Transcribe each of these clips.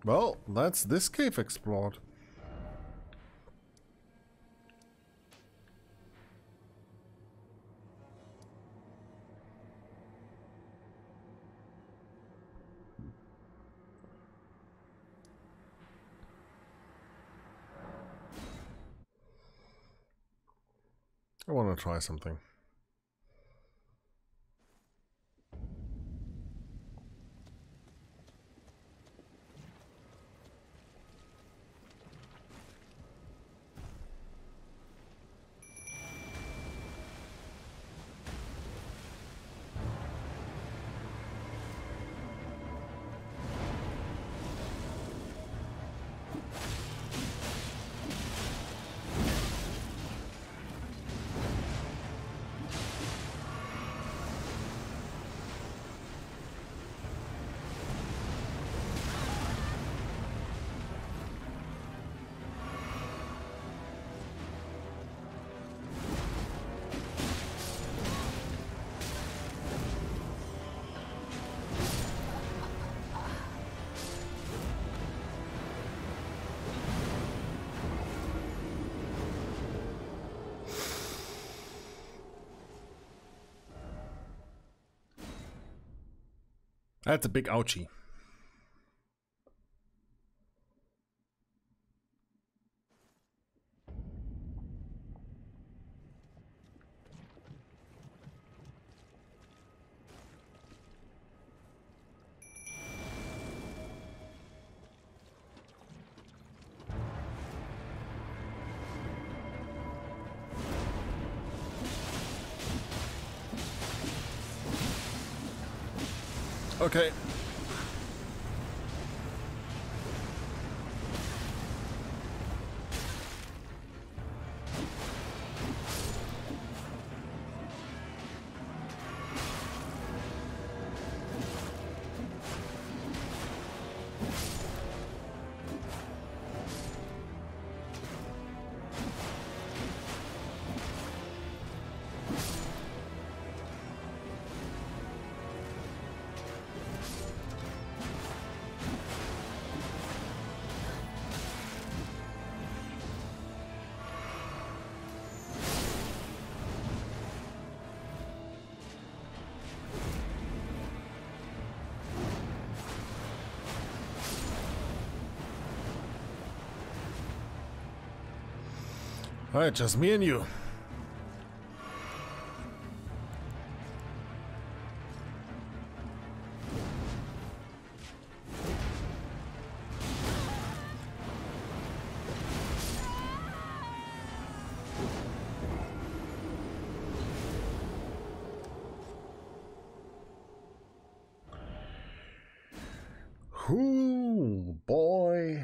Well, that's this cave explored. I want to try something. That's a big ouchie. Okay. Alright, just me and you. Ooh, boy.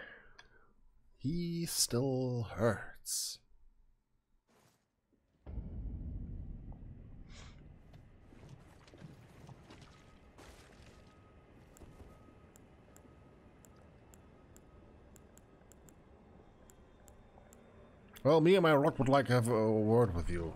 He still hurts. Well, me and my rock would like to have a word with you.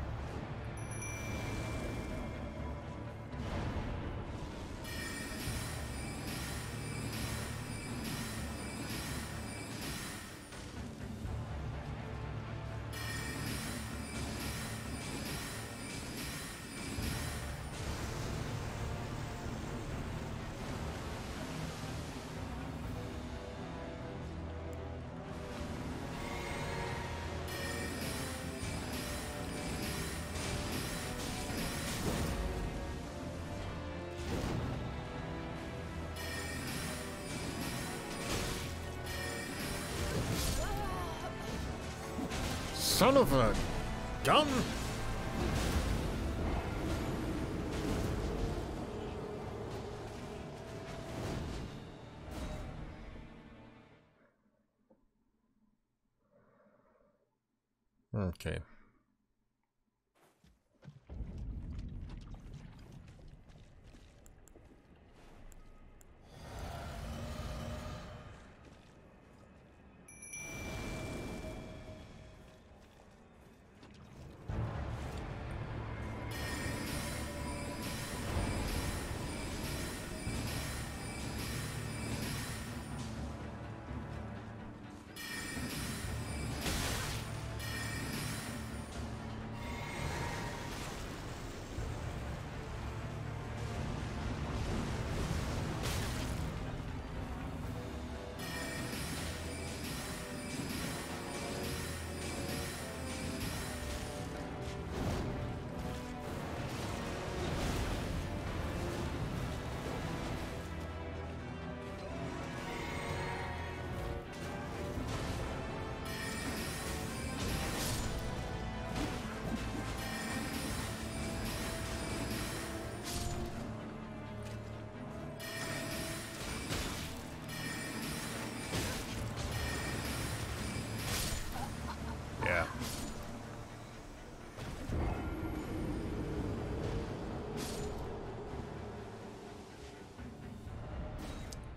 Son of a gun! Okay.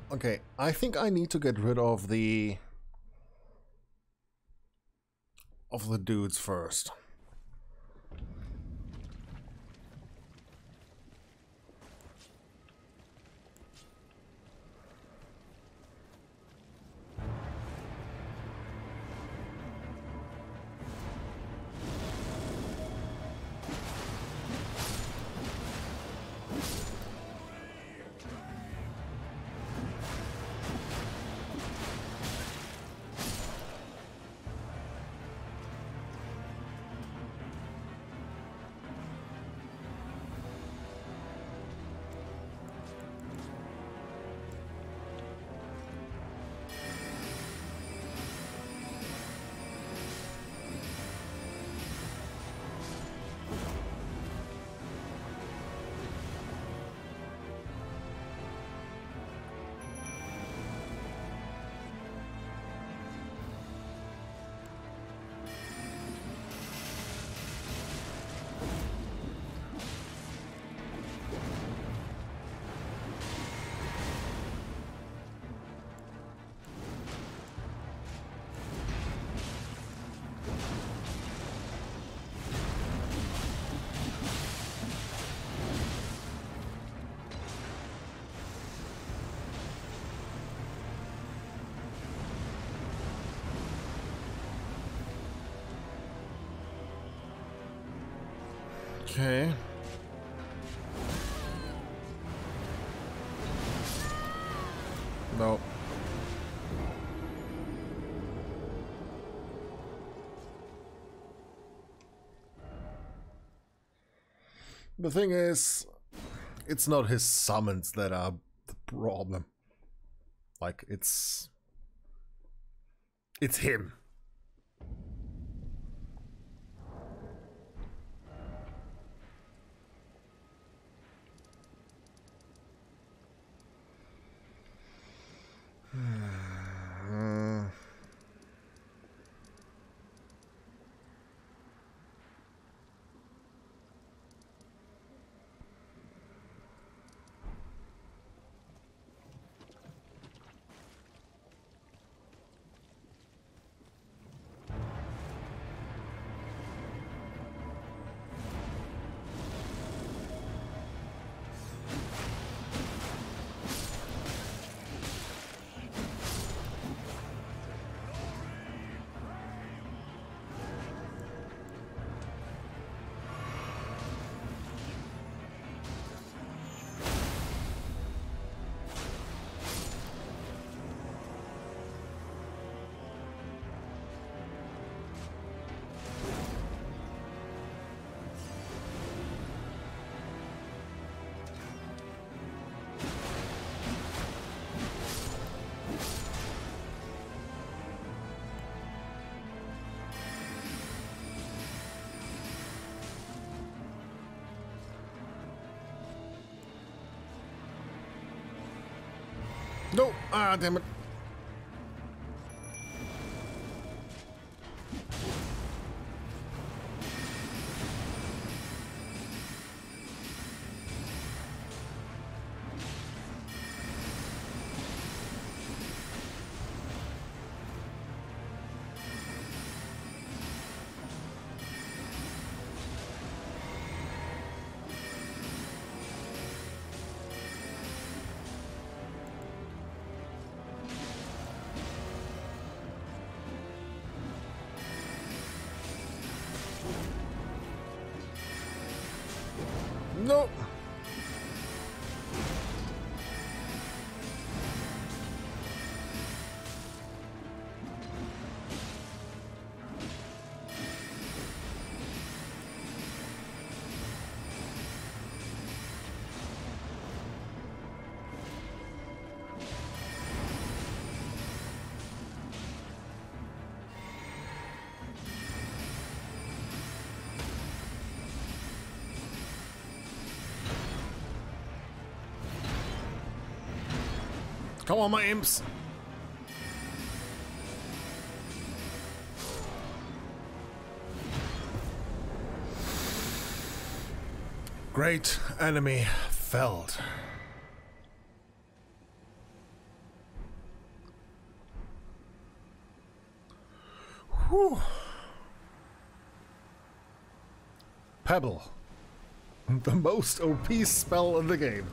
Okay, I think I need to get rid of the dudes first. Okay. No. The thing is, it's not his summons that are the problem. Like, it's him. No! Ah, damn it. No! Come on, my imps! Great enemy felled. Whew. Pebble. The most OP spell in the game.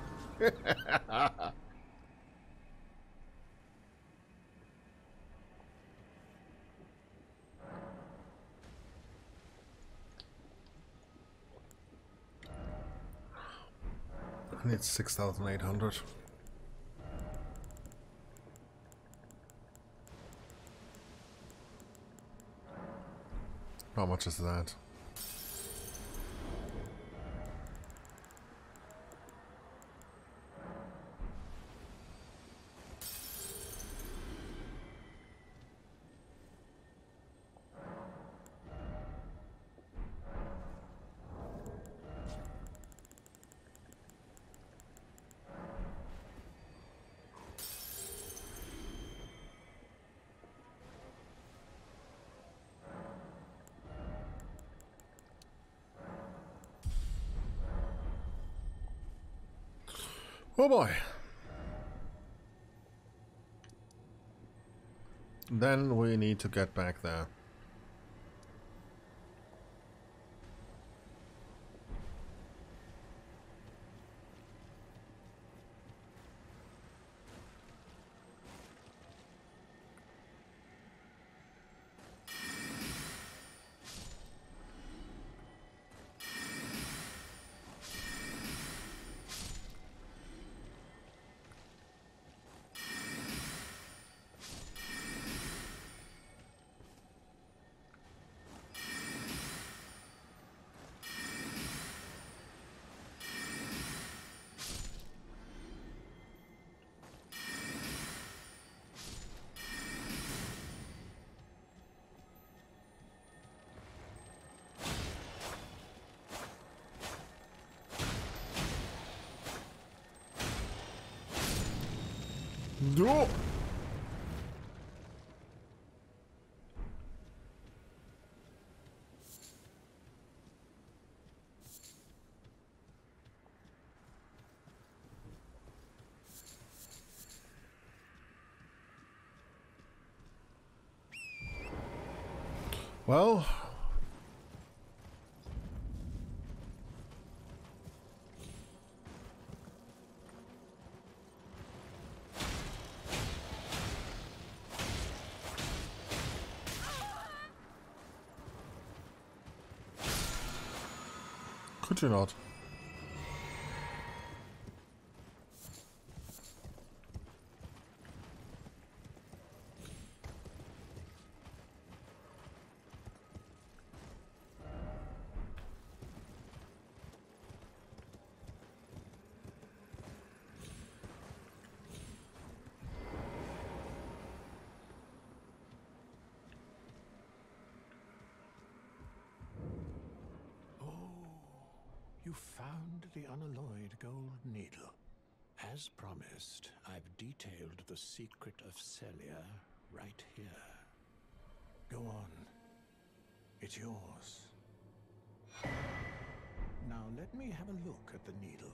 I need 6,800. How much is that? Oh boy. Then we need to get back there. No. Well, could you not? You found the unalloyed gold needle. As promised, I've detailed the secret of Celia right here. Go on. It's yours. Now let me have a look at the needle.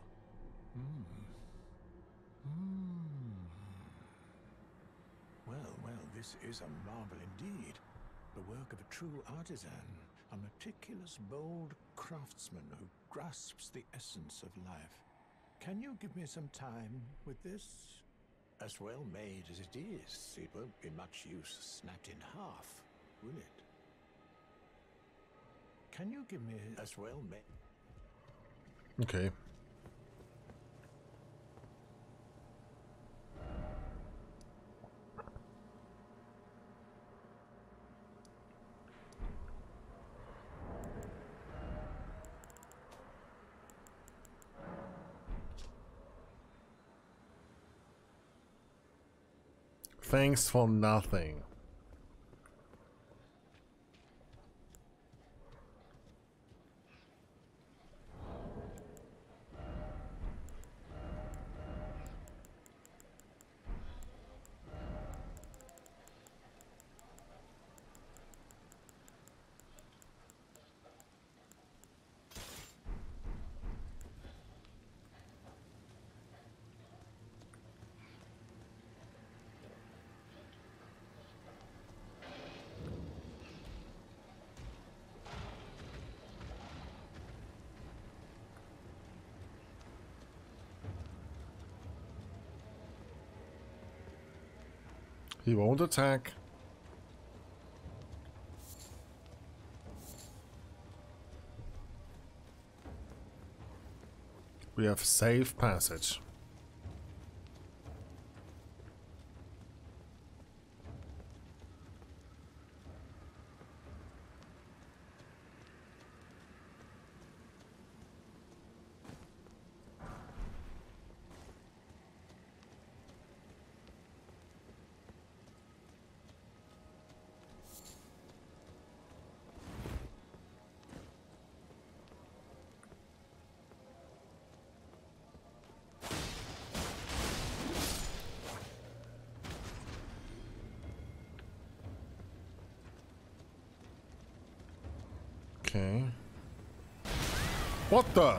Well, this is a marvel indeed. The work of a true artisan. A meticulous, bold craftsman who grasps the essence of life. Can you give me some time with this? As well made as it is, it won't be much use snapped in half, will it? Can you give me as well made? Okay. Thanks for nothing. He won't attack. We have safe passage. Okay. What the?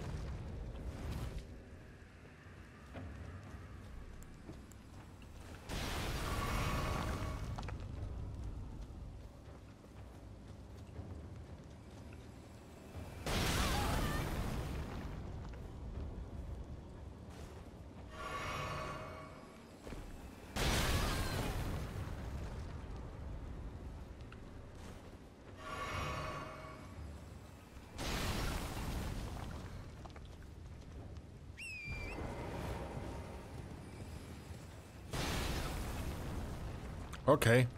Okay.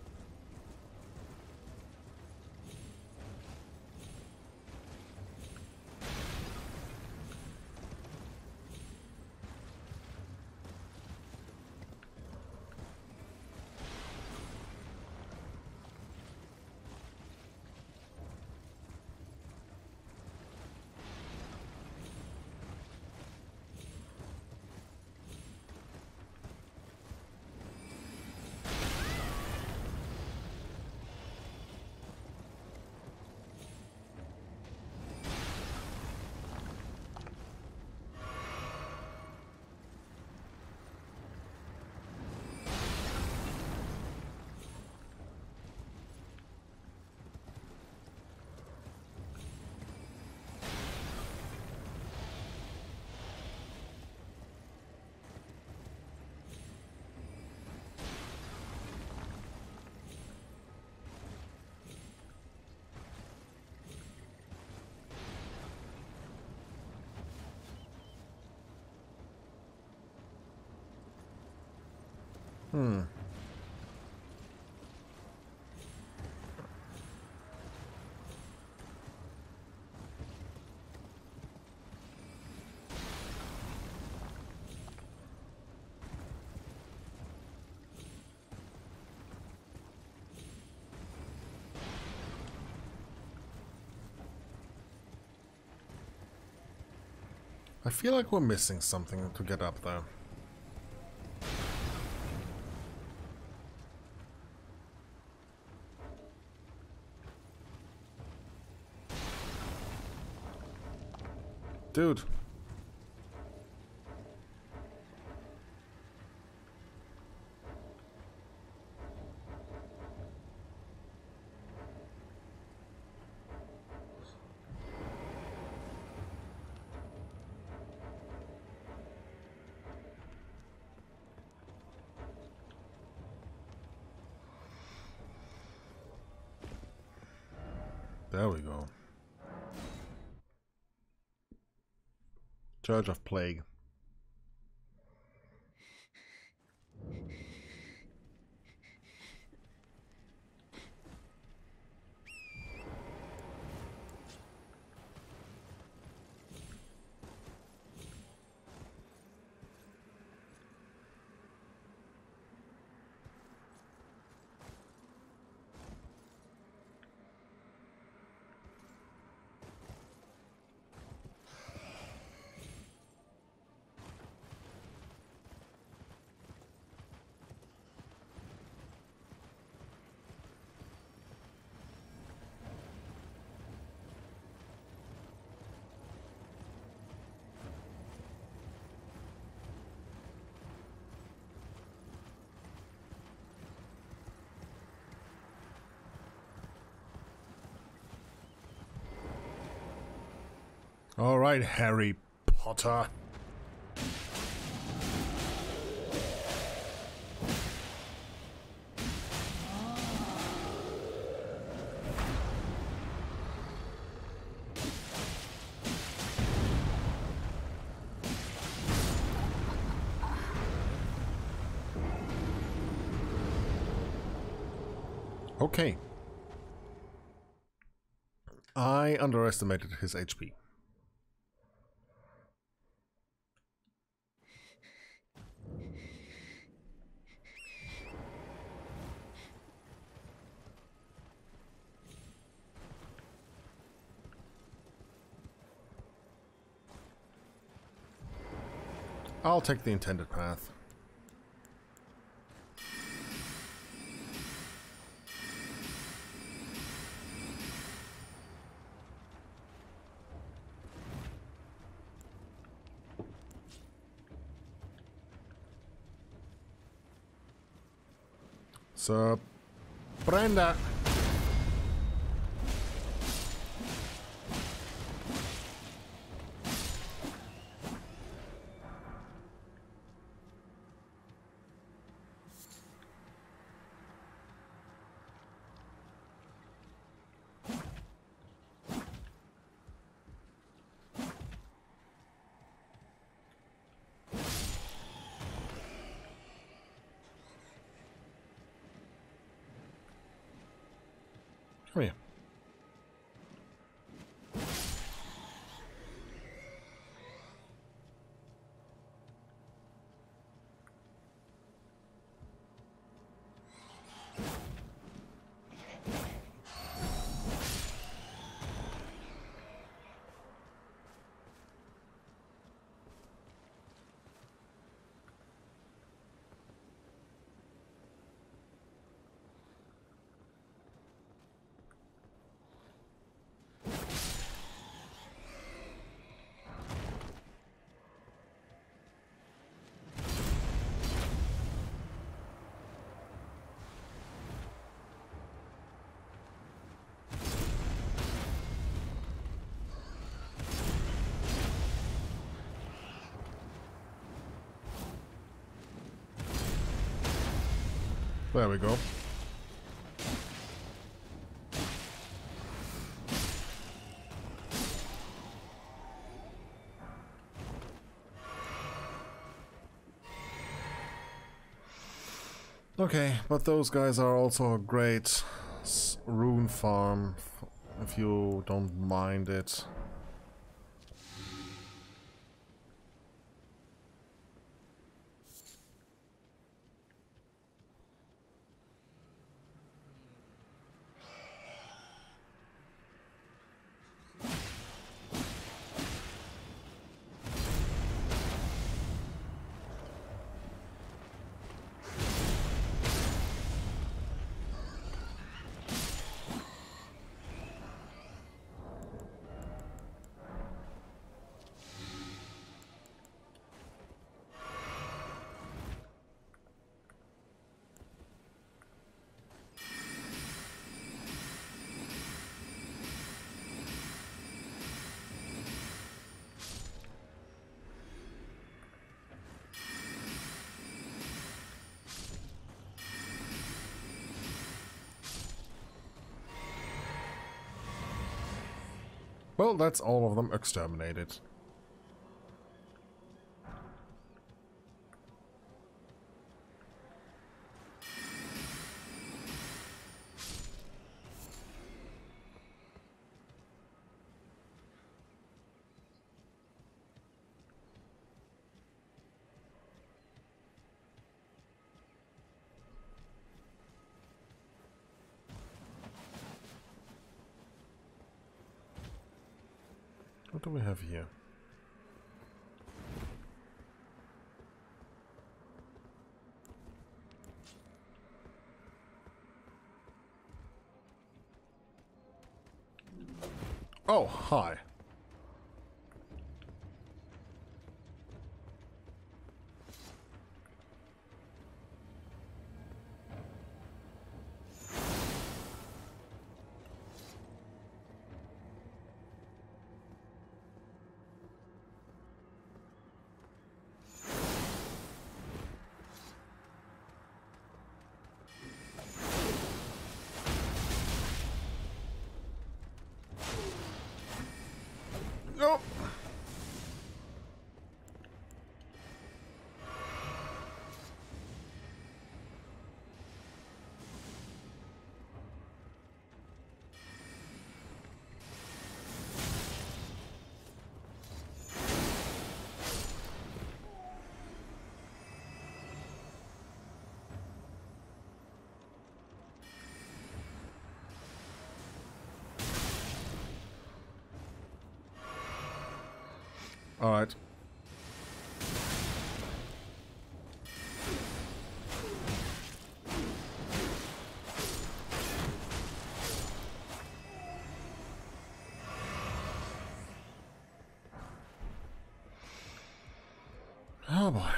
I feel like we're missing something to get up there. Dude. There we go. Church of Plague. All right, Harry Potter. Okay. I underestimated his HP. I'll take the intended path. So, Brenda. Come here. There we go. Okay, but those guys are also a great rune farm, if you don't mind it. Well, that's all of them exterminated. What do we have here? Oh, hi. Alright. Oh boy.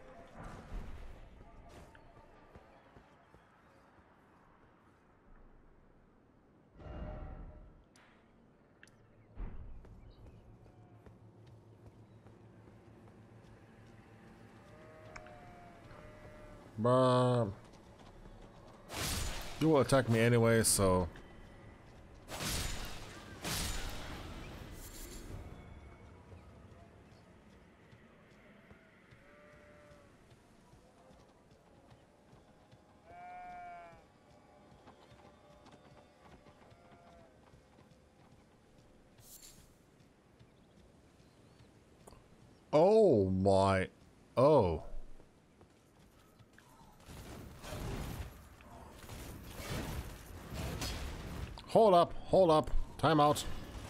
But you will attack me anyway, so oh my. Oh. Hold up. Time out.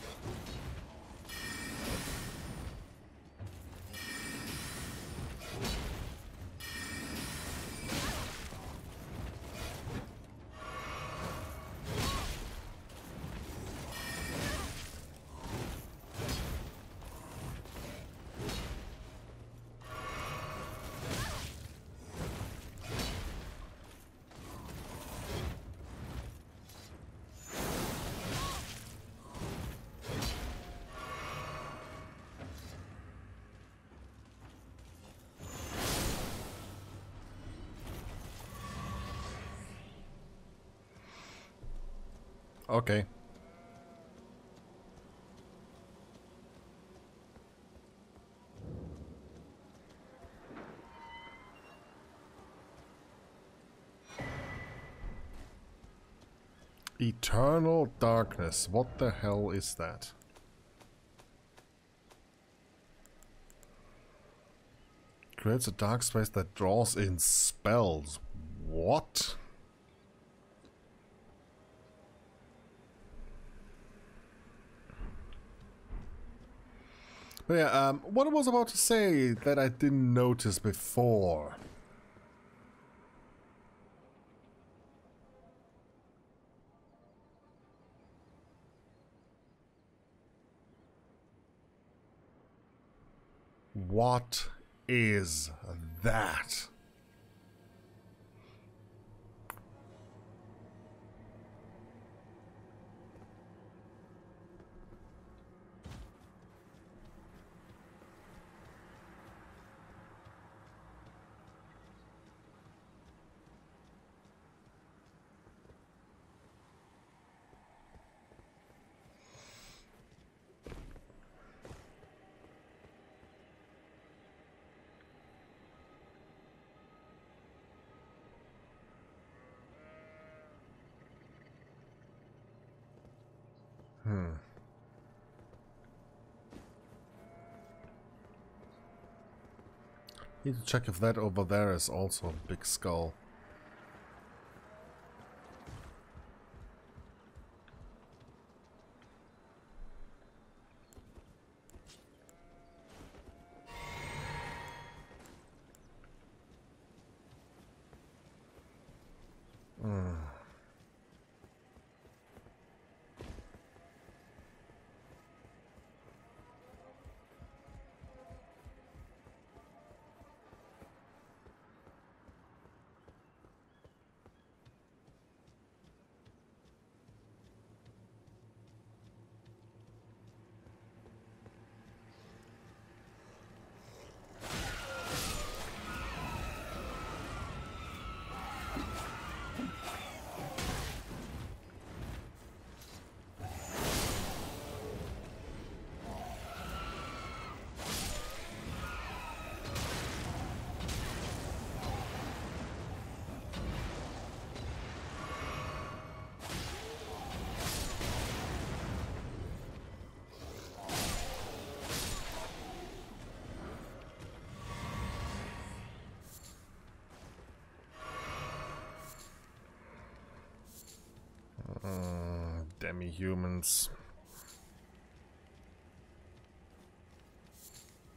Okay. Eternal darkness. What the hell is that? Creates a dark space that draws in spells. What? But yeah, what I was about to say that I didn't notice before. What is that? Need to check if that over there is also a big skull. Demi-humans.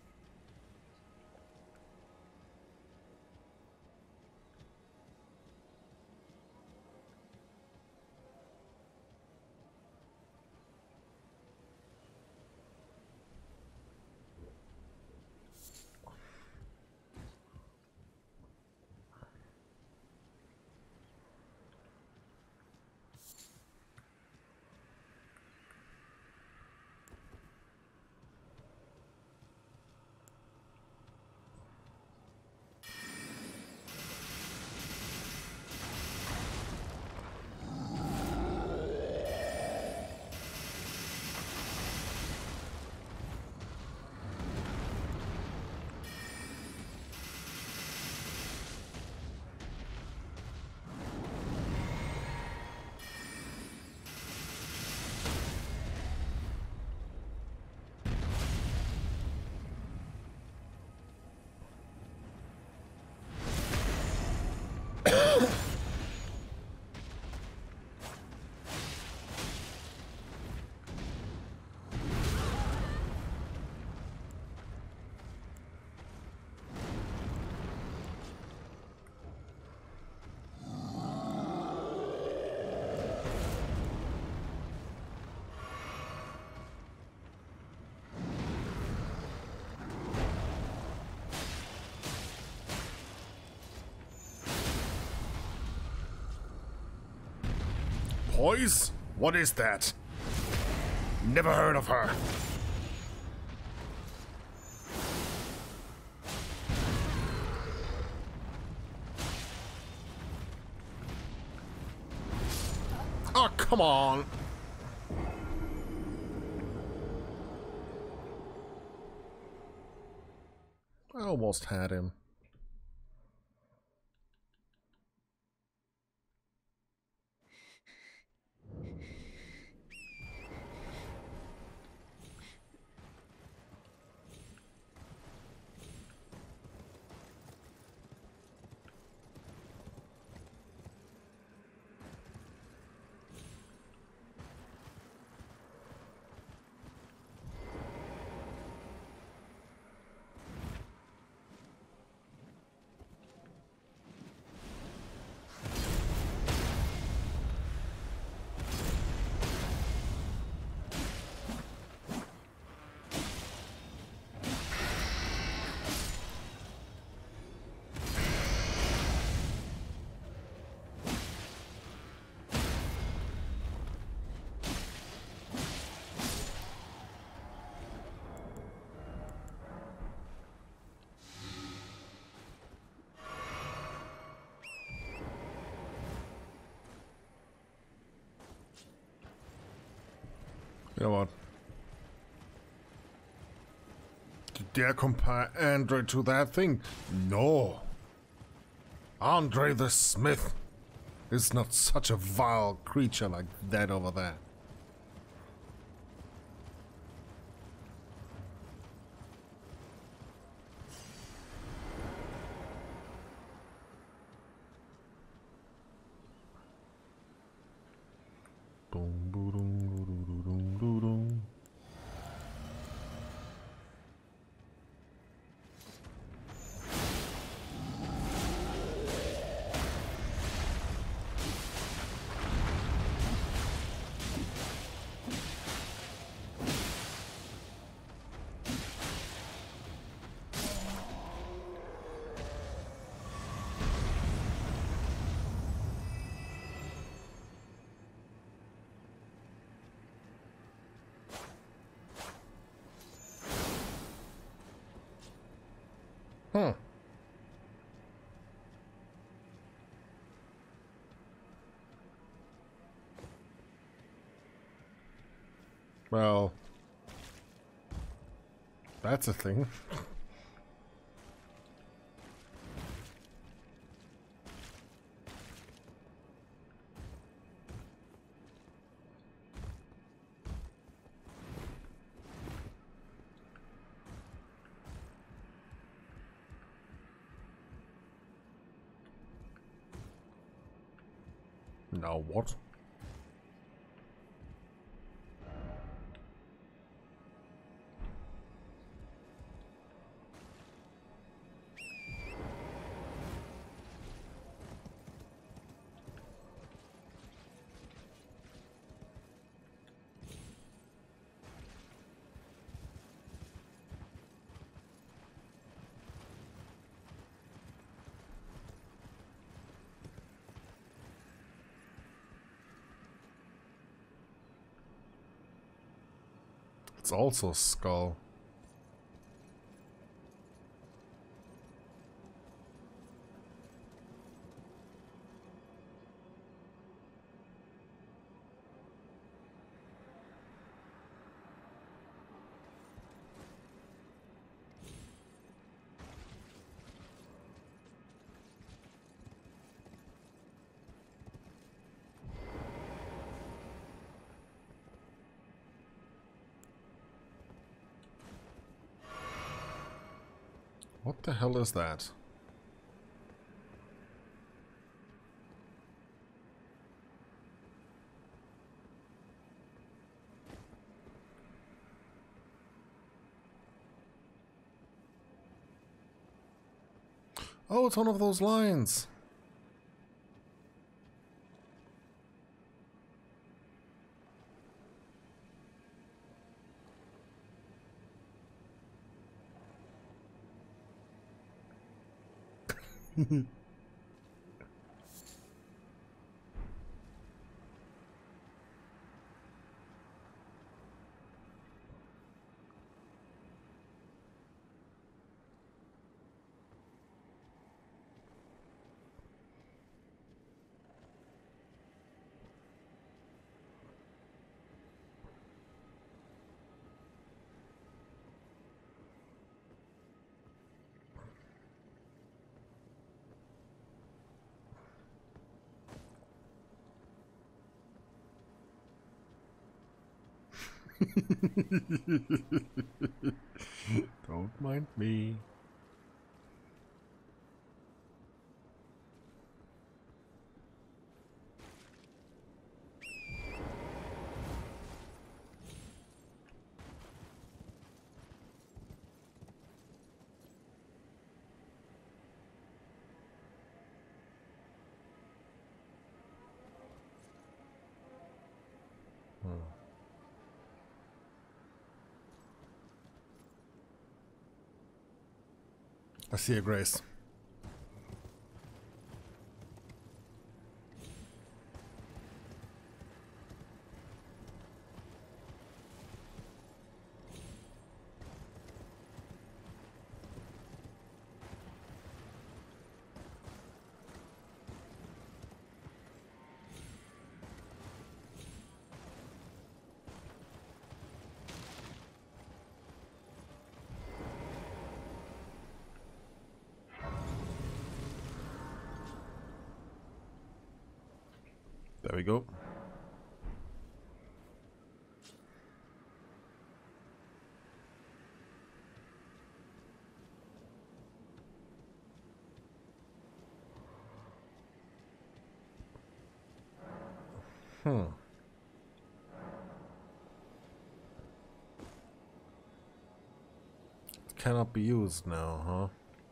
toys? What is that? Never heard of her. Oh, come on. I almost had him. You know what? You dare compare Andre to that thing? No. Andre the Smith is not such a vile creature like that over there. Hmm. Well, that's a thing. Now what? It's also a skull. What the hell is that? Oh, it's one of those lines. Don't mind me. I see a Grace. There we go. It cannot be used now, huh?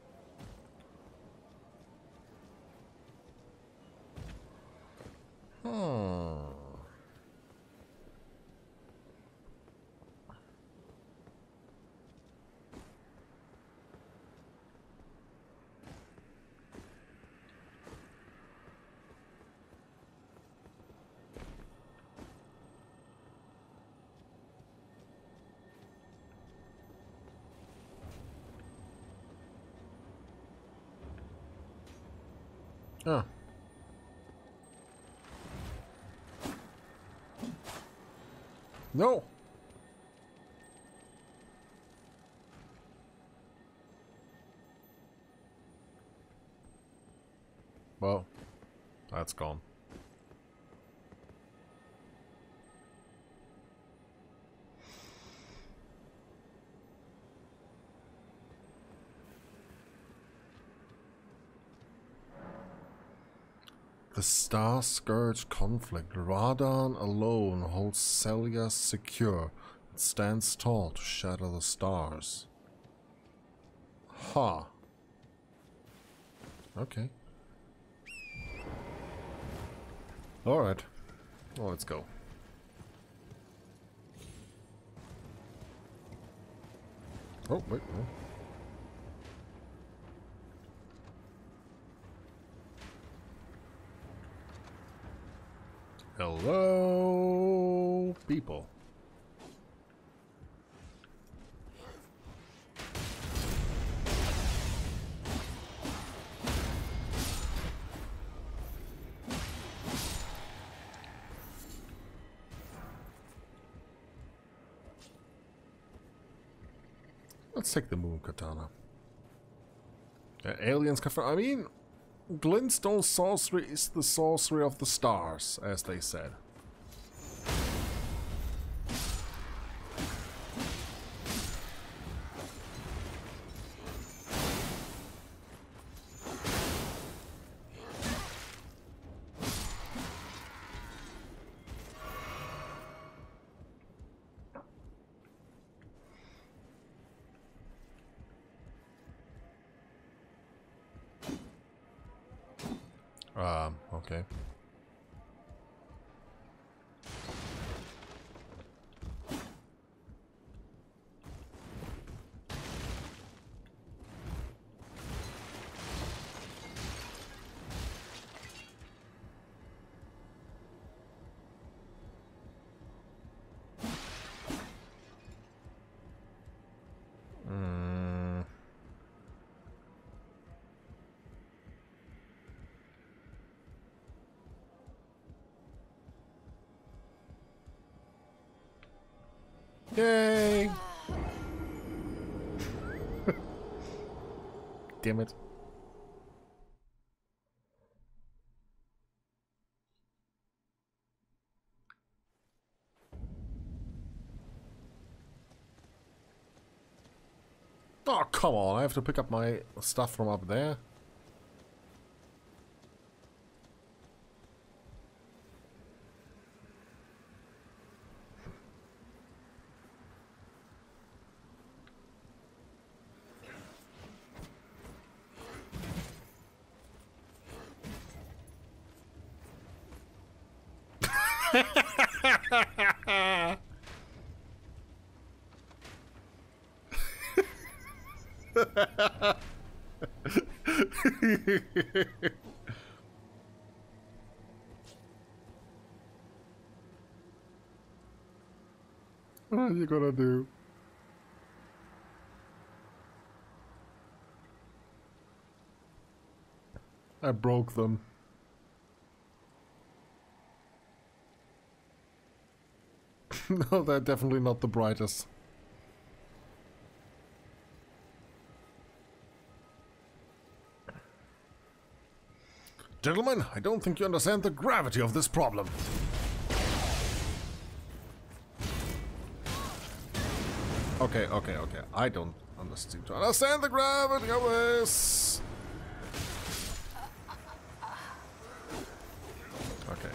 Oh. No. Well, that's gone. The Star Scourge conflict. Radon alone holds Celia secure. It stands tall to shatter the stars. Ha. Huh. Okay. Alright. Well, let's go. Oh, wait, no. Hello, people. Let's take the moon katana. Aliens confirm. I mean, glintstone sorcery is the sorcery of the stars, as they said. Okay. Yay! Damn it. come on, I have to pick up my stuff from up there. What are you gonna do? I broke them. No, they're definitely not the brightest. Gentlemen, I don't think you understand the gravity of this problem. Okay. I don't seem to understand the gravity of this. Okay.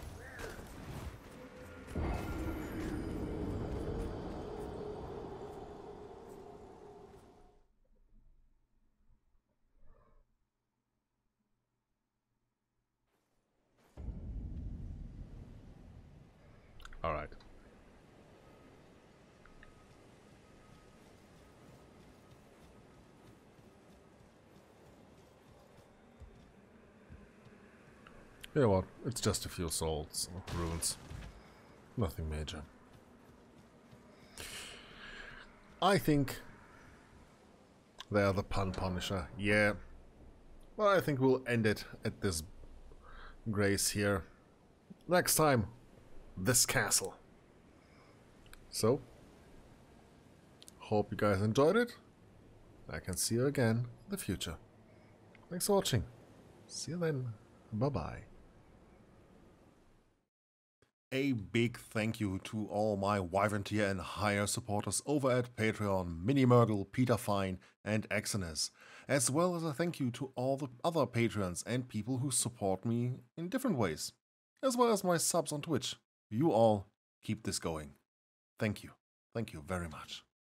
All right. You know what? It's just a few souls, runes. Nothing major. I think they are the pun punisher. Yeah. Well, I think we'll end it at this grace here. Next time, this castle. So, hope you guys enjoyed it. I can see you again in the future. Thanks for watching. See you then. Bye-bye. A big thank you to all my Wyvern tier and higher supporters over at Patreon, Minimurgle, Peter Fine, and Exodus, as well as a thank you to all the other patrons and people who support me in different ways, as well as my subs on Twitch. You all keep this going. Thank you. Thank you very much.